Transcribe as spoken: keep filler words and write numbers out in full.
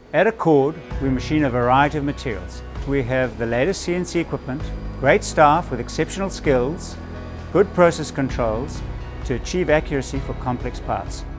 At Accord, we machine a variety of materials. We have the latest C N C equipment, great staff with exceptional skills, good process controls to achieve accuracy for complex parts.